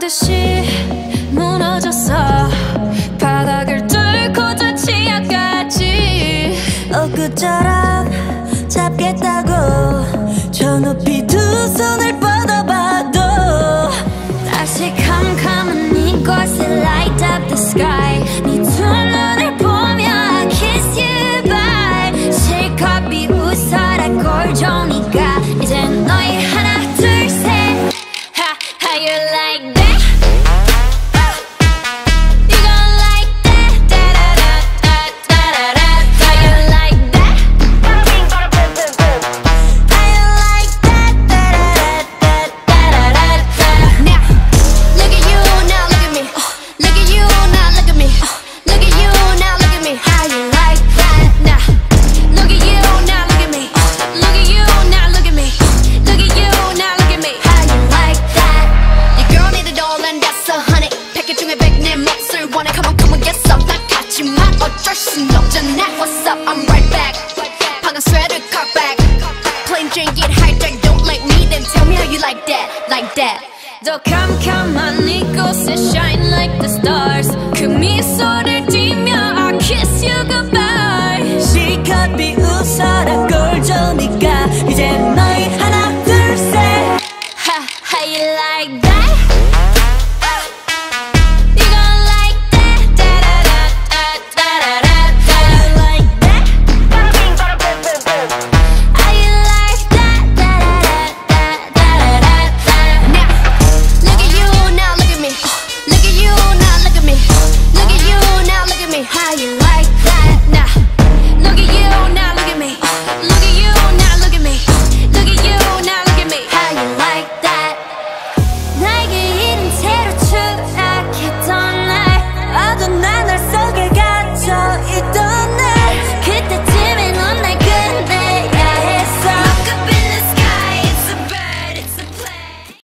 듯이 무너졌어. 바닥을 뚫고 저 치아까지 엊그처럼 잡겠다고 저 높이 두 손을 뻗어봐도 다시 캄캄한 이곳에 light up the sky. 네 두 눈을 보며 I kiss you bye. 실컷 비웃어라 꼴좋으니까 이젠 너희 하나 둘 셋. How you like that? You gon' like that? Da-da-da-da-da-da-da. How you like that? How you like that? Da-da-da-da-da-da-da. Now, look at you, now look at me. Look at you, now look at me. Look at you, now look at me. How you like that? Now, look at you, now look at me. Look at you, now look at me. Look at you, now look at me. How you like that? Your girl need it all and that's 100. 100개 중에 100 내 몫을 원해. Come on, come on, get some. 난 같지만 어쩔 순 없잖아. What's up? I'm right back. 방금 sweater cut back. Plain Jane get hijacked. Don't like me, then tell me how you like that, like that. 더 캄캄한 이곳에 shine like the stars. 그 미소를 띠며 I kiss you goodbye.